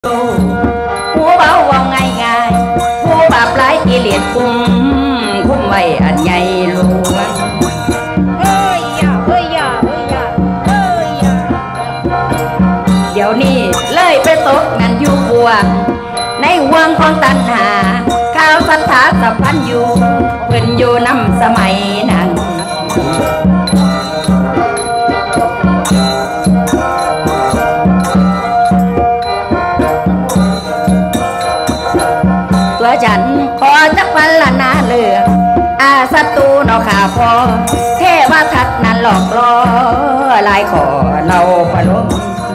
ผู้เบาว่าง่ายง่ายผู้บาปหลายกิเลสคุ้มไว้อันใหญ่หลวงเดี๋ยวนี้เลยไปตกนั่นอยู่บวงในห่วงของตัณหาข้าวสัทธาสัพพันอยู่เพิ่นอยู่นำสมัยนั้นตัวฉันขอจักพันละนาเลือกอาศัตรูนอขาพอเทวทัตนั้นหลอกล่อลายขอเราปลง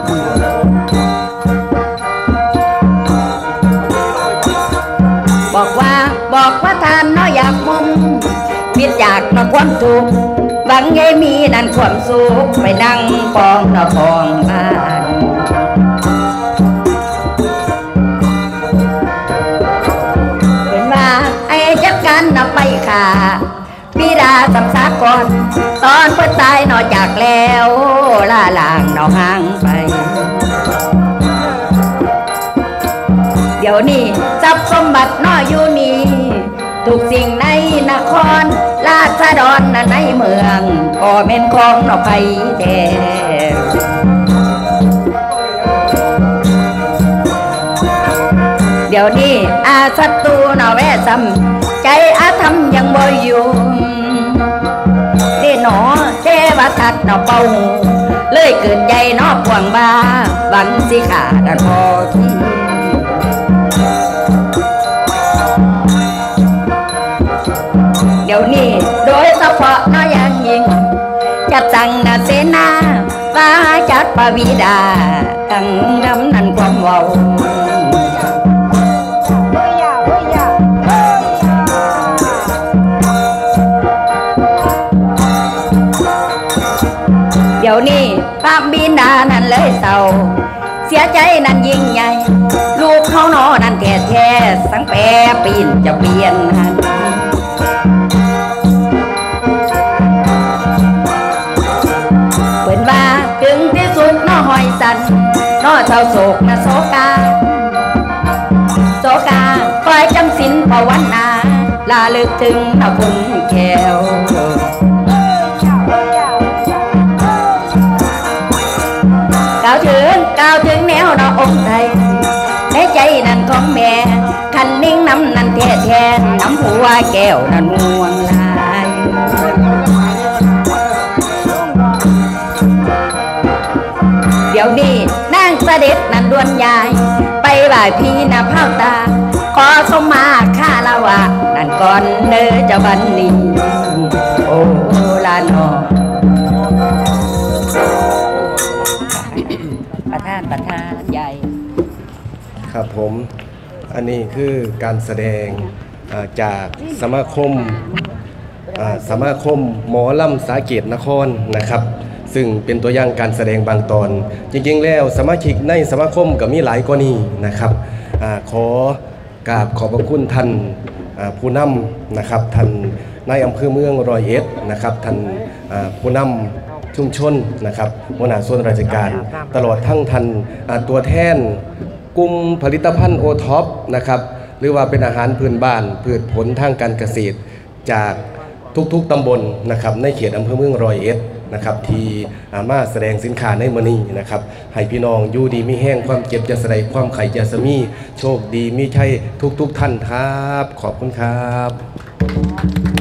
บอกว่าท่านน้อยอยากมุมมิดอยากนอความทุกข์หวังให้มีนั่นความสุขไปนั่งปองนอคองบ้านเป็นว่าไอ้จักกันนอไปขาบิดาสัมสากรตอนเพิ่นตายนอจากแล้วล่าลางนอห่างไปเดี๋ยวนี้ทรัพย์สมบัติน้อยอยู่นี่ทุกสิ่งในนครราษฎรในเมืองก็เป็นของนอไปแท้เดี๋ยวนี้อาศัตรูนอแวะซ้ำใจอาธรรมยังบ่อยู่หนอเทวทัตนอเป่าเลยเกิดใจนอพวงบาหวังสิขาดพอทีเดี๋ยวนี้โดยเฉพาะน้อยอย่างยิ่งจัดสั่งนาเสนาฟ้าจัดปวีดาตั้งดำนันความเว้าเดี๋ยวนี้พระบิดานั่นเลยเศร้าเสียใจนั่นยิ่งใหญ่ลูกเขานอนั่นแท้สังแปรปีนจะเปลี่ยนหันเปิดว่าถึงที่สุดนอหอยสันนอเศร้าโศกนะโศกาคอยจำสินภาวนาลาลึกถึงนอคุณแก้วกล่าวถึงแนวนอองค์ไทยในใจนั่นของแม่คันนิ่งน้ำนั่นแท้น้ำหัวแก้วนั่นม่วงลายเดี๋ยวนี้นางเสด็จนั่นดวนยายไปบ่ายพี่นาเผาตาขอสมมาข้าละวะนั่นก่อนเนื้อจะบันนี้โอ้ลานอประธานใหญ่ครับผมอันนี้คือการแสดงจากสมาคมหมอลำสาเกตนครนะครับซึ่งเป็นตัวอย่างการแสดงบางตอนจริงๆแล้วสมาชิกในสมาคมก็มีหลายกว่านี้นะครับขอกราบขอบพระคุณท่านผู้นำนะครับท่านนายอำเภอเมืองร้อยเอ็ดนะครับท่านผู้นำชุมชนนะครับหัวหน้าส่วนราชการตลอดทั้งท่านตัวแทนกลุ่มผลิตภัณฑ์โอท็อปนะครับหรือว่าเป็นอาหารพื้นบ้านพืชผลทางการเกษตรจากทุกๆตำบลนะครับในเขตอำเภอเมืองร้อยเอ็ดนะครับที่มาแสดงสินค้าในมื้อนี้นะครับให้พี่น้องอยู่ดีมีแห้งความเจ็บจะสลายความไข่จะสมีโชคดีมีชัยทุกท่านครับขอบคุณครับ